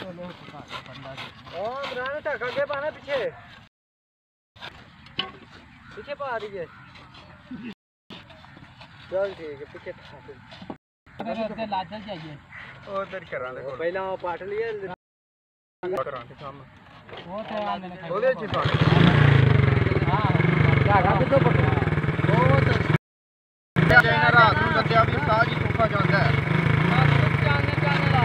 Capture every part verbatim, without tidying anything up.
इमरान ढक आगे पाना पीछे पीछे पा रही है चल ठीक है पीछे लादल चाहिए उधर करा दे पहला वो पाट लिया करा के सामने वो तो मैंने ओदे च पा हां ढक आगे तो पकड़ वो तो जेना रात ਨੂੰ ਗੱਦਿਆ ਵੀ ਸਾਹ ਜੀ ਧੋਖਾ ਜਾਂਦਾ ਹੈ ਚਾਨਣੇ ਚਾਨਣੇ ਲਾ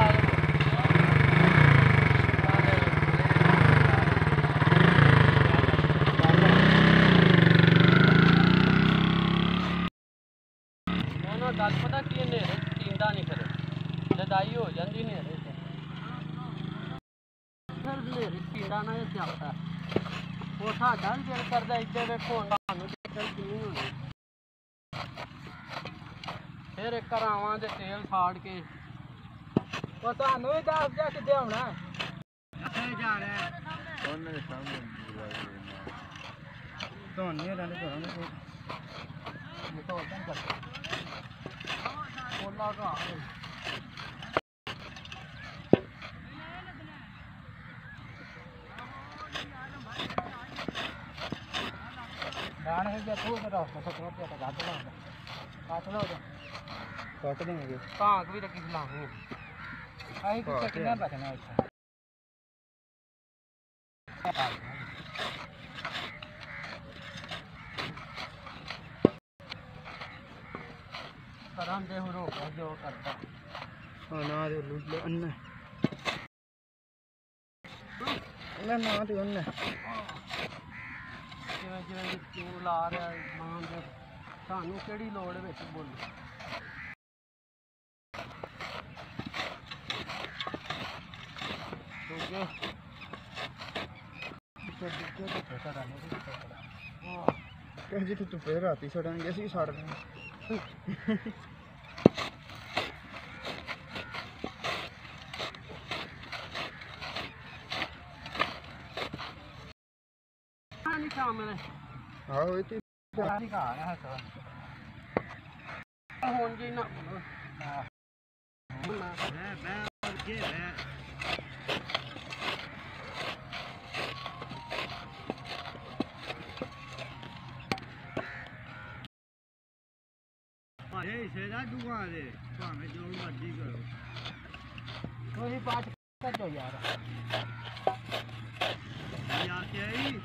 ਨਾ ਗੱਲ ਪਤਾ ਕੀ ਹਨੇਰੇ ਟੀਂਦਾ ਨਹੀਂ ਫਿਰ ਲੜਾਈ ਹੋ ਜਾਂਦੀ ਹਨੇਰੇ ਤੇ ਫਿਰ ਹਨੇਰੇ ਟੀਂਦਾ ਨਾ ਇਹ ਚੱਲਦਾ ਉਹ ਸਾਡਾ ਵੀ ਦਿਲ ਕਰਦਾ ਇੱਥੇ ਵੇਖੋ ਸਾਨੂੰ ਚੱਕਰ ਕਿੰਨੀ ਹੋਣੀ ਫਿਰ ਇੱਕ ਘਰਾਵਾਂ ਦੇ ਤੇਲ ਸਾੜ ਕੇ ਉਹ ਤੁਹਾਨੂੰ ਵੀ ਦੱਸ ਦਿਆ ਕਿੱਥੇ ਆਉਣਾ ਕਿੱਥੇ ਜਾਣਾ ਉਹਨਾਂ ਦੇ ਸਾਹਮਣੇ ਧੋਣੇ ਰਹਿੰਦੇ ਘਰਾਂ ਦੇ ਇਹ ਤਾਂ ਉਦਾਂ ਕਰਦਾ ਕੋਲਾ ਕਾ ਦਾਣ ਹੈ ਜੇ ਤੂੰ ਦਾ ਰਸਤਾ ਤੋਂ ਤੇ ਤਾਂ ਗੱਡ ਲਾ ਕੱਟ ਲਓ ਕੱਟ ਦੇਂਗੇ ਭਾਂਗ ਵੀ ਰੱਖੀ ਲਾਹੂ ਆਹੀ ਕਿੱਥੇ ਕਿੰਨਾ ਬਚਣਾ ਇੱਥੇ ਕਰਾਂ ਦੇ ਹੋ ਰੋਕ ਜੋ ਕਰਦਾ ਹਾਂ ਨਾ ਦੇ ਲੁੱਟ ਲੈ ਅੰਨਾ ਨਾ ਨਾ ਤੇ ਅੰਨਾ ਜਿਵੇਂ ਜਿਵੇਂ ਤੂੰ ਲਾ ਰਿਹਾ ਮਾਂ ਦੇ ਸਾਨੂੰ ਕਿਹੜੀ ਲੋੜ ਵਿੱਚ ਬੋਲ ਦੂਜੇ ਦੂਜੇ ਦੂਜੇ ਤੇ ਫਸਾ ਰਹਿਣਾ ਹਾਂ ਕਹਿ ਜੀ ਤੂੰ ਫੇਰ ਰਾਤੀ ਛੜਾਂਗੇ ਅਸੀਂ ਛੱਡ ਦਾਂਗੇ ਨਹੀਂ ਸ਼ਾਮਲ ਆਹੋ ਇਹ ਤੇ ਨਹੀਂ ਘਾ ਰਿਹਾ ਸਰ ਹੁਣ ਜੀ ਨਾ ਹਾਂ ਮੈਂ ਮੈਂ ਅੱਗੇ ਮੈਂ ਭਾਵੇਂ ਇਸੇ ਦਾ ਦੁਆ ਦੇ ਭਾਵੇਂ ਜੋ ਮਰਜ਼ੀ ਕਰੋ ਕੋਈ ਪਾਠ ਕਰੋ ਯਾਰ ਯਾਰ ਕੀ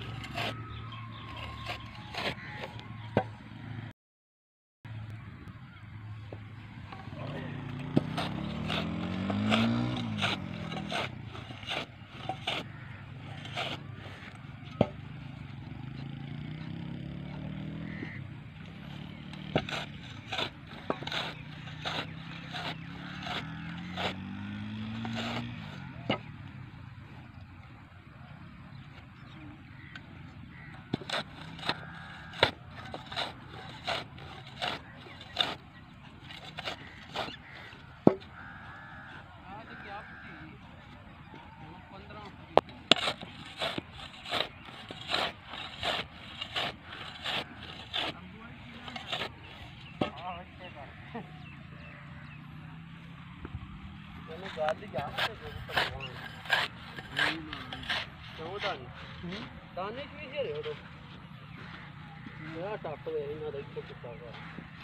गाली जाम से जो नहीं क्यों दाने दाने की जे रे हो मेरा टप है ना देख के कुत्ता का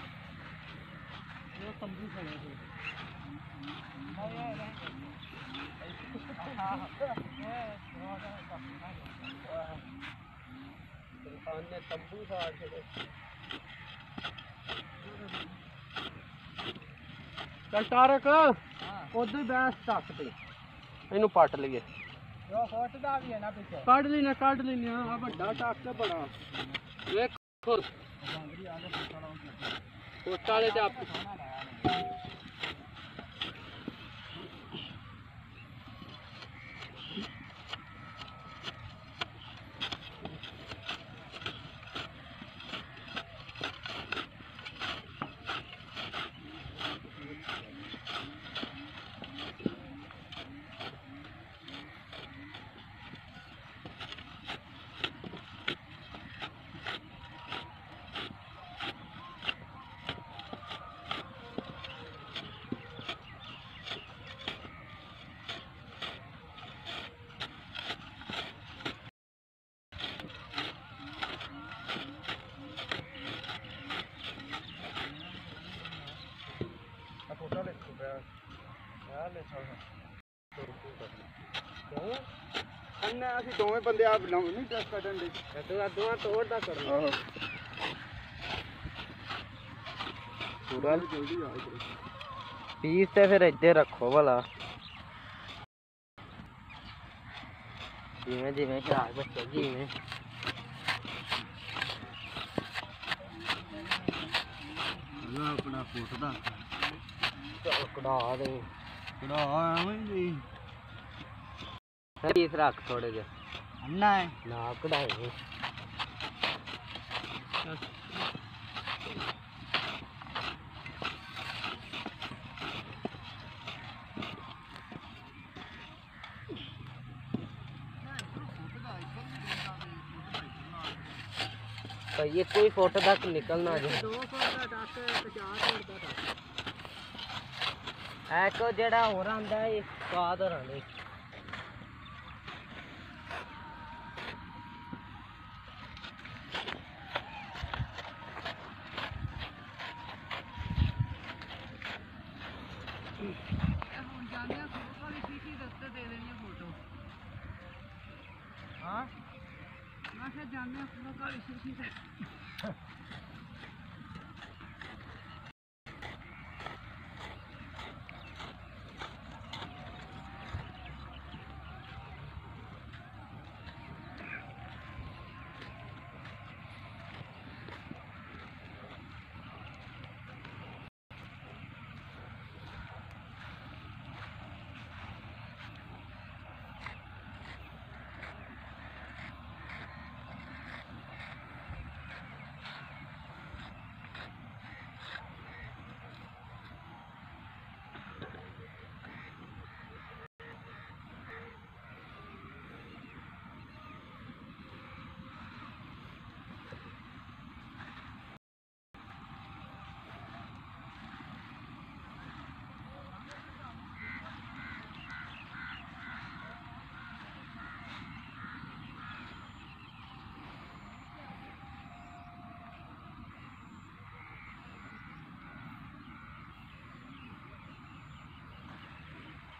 ये तंबू खड़े थे हां यार हां हां ने तंबू साड़ के चल तारक उधर बैस टक पे इनू पट लिए कड़ लेना कड़ लेना आ बड़ा टक बड़ा देखो वाले ਅਸੀਂ ਦੋਵੇਂ ਬੰਦੇ ਆਪ ਨਹੀਂ ਟੈਸਟ ਕੱਢਣ ਦੇ ਤੂੰ ਦੋਵਾਂ ਤੋੜਦਾ ਕਰਨਾ ਪੂਰਾ ਜਲਦੀ ਆ ਪੀਸ ਤੇ ਫਿਰ ਇੱਥੇ ਰੱਖੋ ਭਲਾ ਜਿਵੇਂ ਜਿਵੇਂ ਸ਼ਰਾਬ ਬੱਚੇ ਜਿਵੇਂ ਆਪਣਾ ਫੁੱਟਦਾ ਚਲ ਕਢਾ ਦੇ ਕਢਾ ਐਵੇਂ ਜੀ ਪੀਸ ਰੱਖ ਥੋੜੇ ਜਿਹੇ ਅੰਨਾ ਹੈ ਨਾ ਕਢਾਏ ये कोई फोटो तक निकलना एक जेड़ा होर आंदा है स्वाद होर आंदा हाँ मैं जाने